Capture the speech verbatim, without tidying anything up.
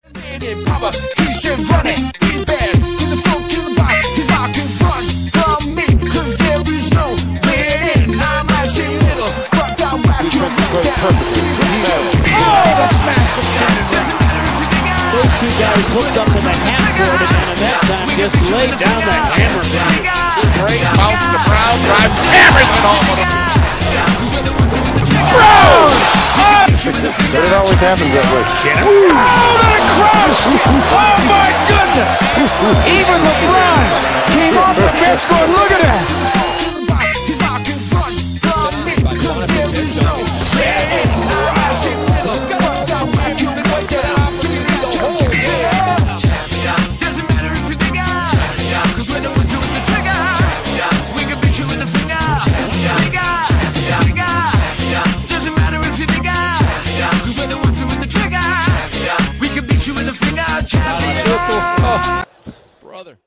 He's just running, he's bad, he's a folk in the back, he's not can run from me, cause there is no winning. I'm right in the middle, but I'm back to the down. Oh, the smash from Shannon. Those two guys hooked up in the half court and at that time just laid down that hammer down. Great bounce to Brown, drive, hammering it home on him. So it always happens that way. Shannon. Oh, that crushed! Oh my goodness! Even LeBron came off the bench going, look at that! He's not in front from me, cause there is no winning. I'm right in the middle, but I'm back to the down. Doesn't matter if you think I, cause when the one's doing the trigger, we can beat you with the finger. Finger, finger. Doesn't matter if you think I, cause when the one's doing the trigger, we can beat you with the finger. Champion.